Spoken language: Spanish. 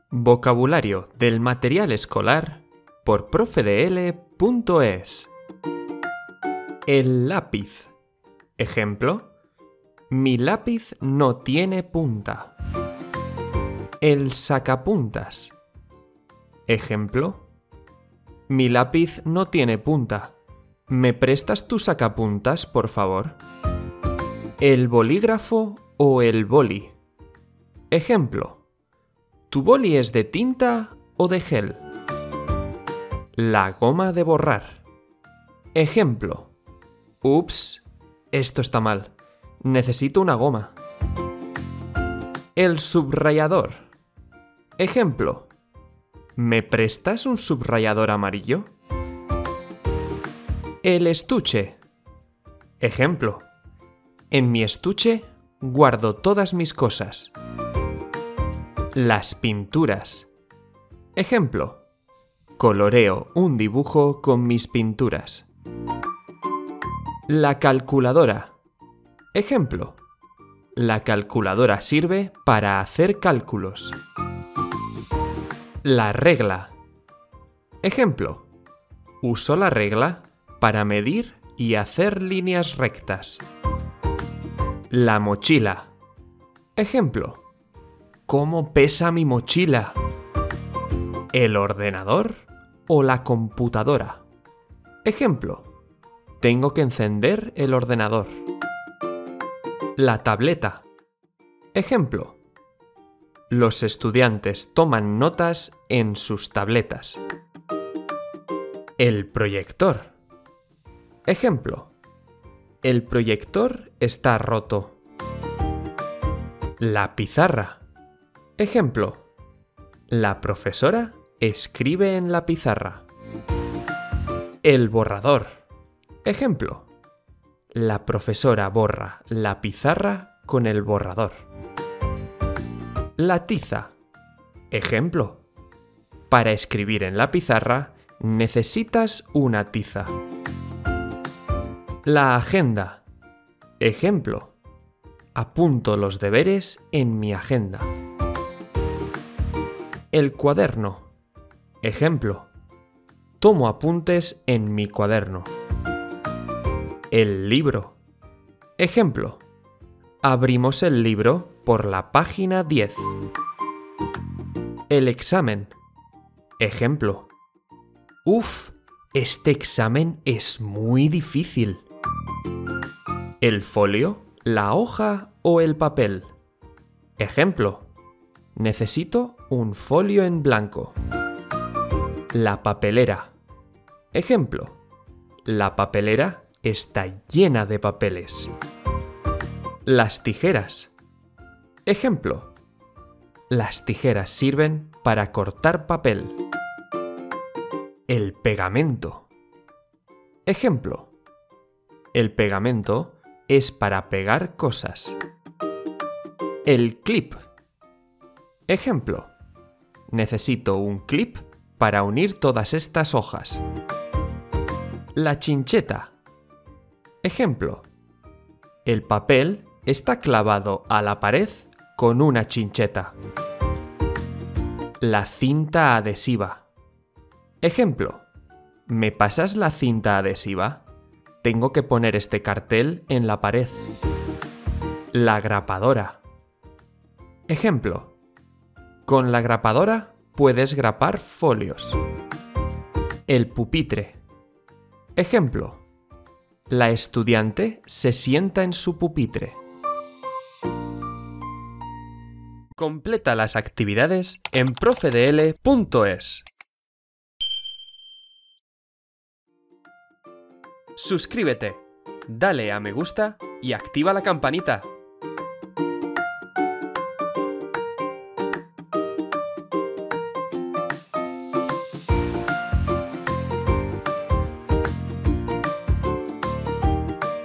Vocabulario del material escolar por profedl.es. El lápiz. Ejemplo: mi lápiz no tiene punta. El sacapuntas. Ejemplo: mi lápiz no tiene punta. ¿Me prestas tu sacapuntas, por favor? El bolígrafo o el boli. Ejemplo: ¿tu boli es de tinta o de gel? La goma de borrar. Ejemplo: ups, esto está mal. Necesito una goma. El subrayador. Ejemplo: ¿me prestas un subrayador amarillo? El estuche. Ejemplo: en mi estuche guardo todas mis cosas. Las pinturas. Ejemplo: coloreo un dibujo con mis pinturas. La calculadora. Ejemplo: la calculadora sirve para hacer cálculos. La regla. Ejemplo: uso la regla para medir y hacer líneas rectas. La mochila. Ejemplo: ¿cómo pesa mi mochila? El ordenador o la computadora. Ejemplo: tengo que encender el ordenador. La tableta. Ejemplo: los estudiantes toman notas en sus tabletas. El proyector. Ejemplo: el proyector está roto. La pizarra. Ejemplo: la profesora escribe en la pizarra. El borrador. Ejemplo: la profesora borra la pizarra con el borrador. La tiza. Ejemplo: para escribir en la pizarra necesitas una tiza. La agenda. Ejemplo: apunto los deberes en mi agenda. El cuaderno. Ejemplo: tomo apuntes en mi cuaderno. El libro. Ejemplo: abrimos el libro por la página 10. El examen. Ejemplo: ¡uf! Este examen es muy difícil. El folio, la hoja o el papel. Ejemplo: necesito un folio en blanco. La papelera. Ejemplo: la papelera está llena de papeles. Las tijeras. Ejemplo: las tijeras sirven para cortar papel. El pegamento. Ejemplo: el pegamento es para pegar cosas. El clip. Ejemplo: necesito un clip para unir todas estas hojas. La chincheta. Ejemplo: el papel está clavado a la pared con una chincheta. La cinta adhesiva. Ejemplo: ¿me pasas la cinta adhesiva? Tengo que poner este cartel en la pared. La grapadora. Ejemplo: con la grapadora puedes grapar folios. El pupitre. Ejemplo: la estudiante se sienta en su pupitre. Completa las actividades en profedl.es. Suscríbete, dale a me gusta y activa la campanita.